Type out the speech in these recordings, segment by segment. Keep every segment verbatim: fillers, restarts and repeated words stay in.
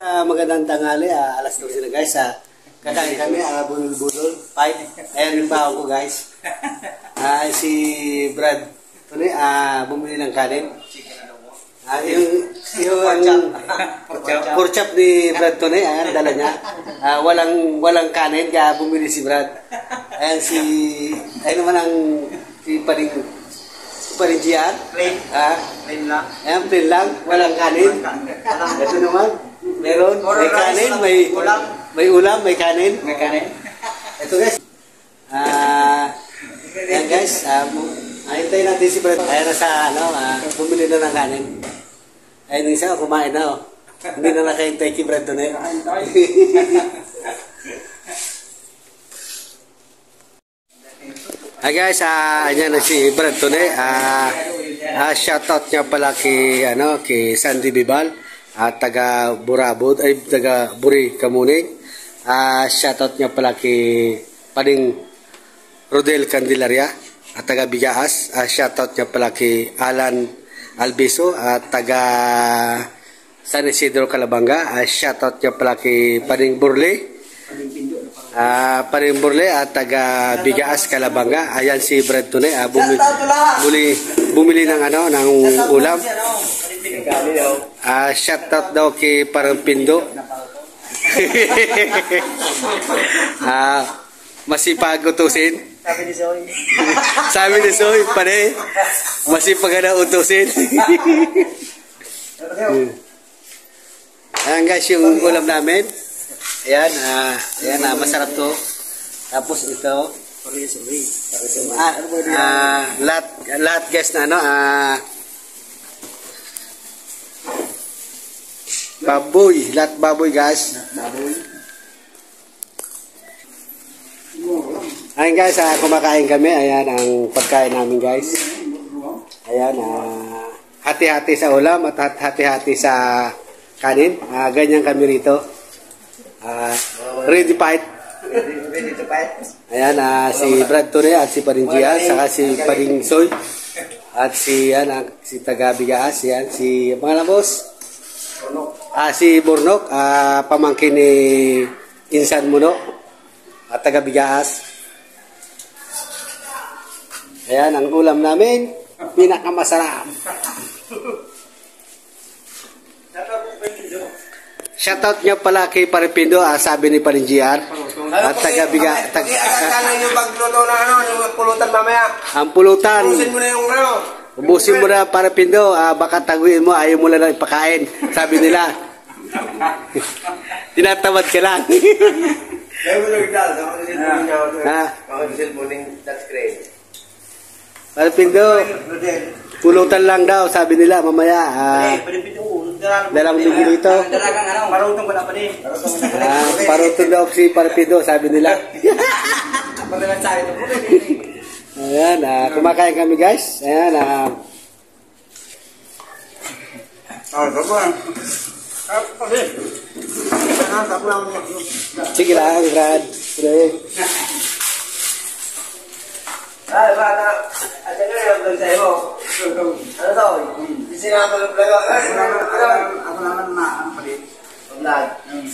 Uh, magandang tanghali, uh, alas dose na guys. Uh, kakain kami, uh, bulol-bulol, fight. Ayan yung baon ko guys. Uh, si Brad, tuloy, uh, bumili ng kanin. Uh, yung yung pork chop ni Brad tuloy, ayan, dala niya. Uh, walang walang kanin, kaya bumili si Brad. Ayan si, ayun naman ang si Paring, si Paring Gian. Plain. Uh, plain lang. Ayan, plain lang, walang kanin. Ito naman. Meron, may kanin, may ulam, may ulam, may kanin. May kanin. Ito guys. Ah, uh, ayan guys, ah, uh, hintayin natin si Brad. Ayan na sa ano, ah, uh, bumili na ng kanin. Ayun yung isa, kumain na oh. Hindi na nakahintay kay Brad doon eh. Hi guys, ah, uh, ayan na si Brad doon eh. Ah, uh, uh, shoutout niya pala kay, ano, kay Sandy Bibal. At uh, taga Burabod, ay taga Buri Kamuning. Uh, shoutout niya pala kay Paring Rodel Candelaria at taga Bigaas. Uh, shoutout niya pala kay Alan Albiso at taga San Isidro Calabanga. Uh, shoutout niya pala kay Paring Burle. Uh, Paring Burle at taga Bigaas Calabanga. Ayan si Brad Tune. Uh, bumili, bumili, bumili ng ano ng ulam. Ah, uh, shout out daw kay Parang Pindo. Ah, uh, masipag utusin. Sabi ni Soy. Sabi ni Soy, pare. Masipag na utusin. Ayan guys, yung ulam namin. Ayan, ah, uh, ayan, uh, masarap to. Tapos ito, ah, uh, lahat, lahat guys na ano, ah, uh, baboy, lahat baboy guys. Ayan guys, uh, kumakain kami. Ayan ang pagkain namin guys. Ayan, uh, hati-hati sa ulam at hati-hati sa kanin. Uh, ganyan kami rito. Uh, ready fight. Ready to fight. Ayan, uh, si Brad Tune at si Paring Gian, saka si Paring Soy. At si, yan, uh, si Taga Bigaas. Yan, si mga boss. Ah, si Burnok, ah, pamangkin ni Insan Muno at taga Bigaas. Ayan ang ulam namin, pinakamasarap. Shoutout niya pala kay Paripindo, ah, sabi ni Paring G R at taga Bigaas. Akala nyo magluto na ano, yung pulutan mamaya. Ang pulutan. Ubusin mo na yung ano. Ubusin mo na para Pindo, ah, baka taguin mo, ayaw mo lang na ipakain, sabi nila. Tinatamad ka lang. Kaya mo lang dahil, ako din mo niya ako. Ha? Ako din mo ng touchscreen. Para Pindo, pulutan lang daw, sabi nila, mamaya. Ah, dalang ligi dito. Dalagang ano, marutong ko na pa din. Ah, parutong daw si para Pindo, sabi nila. Magalang sabi ito po. Ayan, ah, kumakain kami guys. Ayan, ah. Oh, sabon. Sige lang, Brad. Ay, bata. At ano yung doon sa iyo? Ano to? Hindi sinama ng vlog. Ako naman na, ano pa din? Vlog.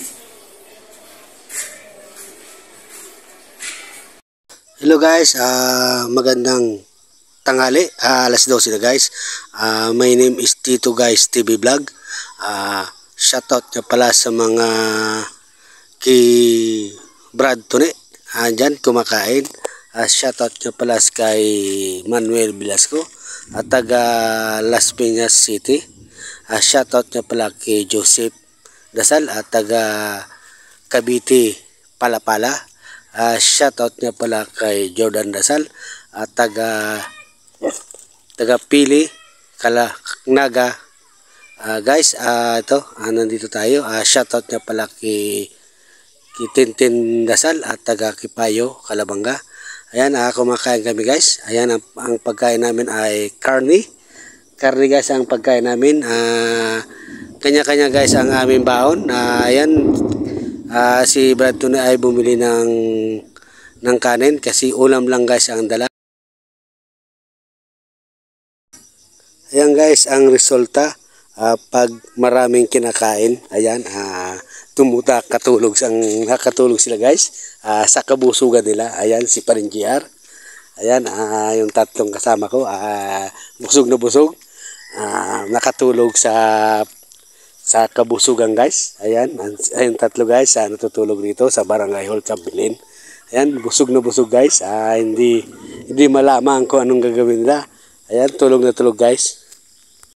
Hello guys, uh, magandang tanghali, uh, alas dose na guys. Uh, my name is Tito Guys T V Vlog. Uh, shoutout nyo pala sa mga kay Brad Tune, uh, dyan kumakain. Uh, shoutout nyo pala kay Manuel Velasco at taga Las Piñas City. Uh, shoutout nyo pala kay Joseph Dasal at taga Cavite Palapala. Uh, shoutout niya pala kay Jordan Dasal at taga taga Pili Kala Naga. Uh, guys, uh, ito, uh, nandito tayo. Uh, shoutout niya pala kay, kay Tintin Dasal at taga Kipayo Kalabanga. Ayan, uh, kumakain kami guys. Ayan, ang, ang pagkain namin ay karni. Karni guys ang pagkain namin. Uh, kanya-kanya guys ang aming baon. Uh, ayan. Uh, si Brad Tune ay bumili ng ng kanin kasi ulam lang guys ang dala. Ayan guys ang resulta. ah, pag maraming kinakain, ayan, ah, tumuta katulog sang nakatulog sila guys ah, sa kabusugan nila. Ayan si Paring G R. Ayan ah, yung tatlong kasama ko ah, busog na busog. Ah, nakatulog sa sa kabusugan guys. Ayan, ayun tatlo guys ah, natutulog dito sa Barangay Hall Chambilin. Ayan, busog na busog guys. Ah, hindi hindi malaman kung anong gagawin nila. Ayan, tulog na tulog guys.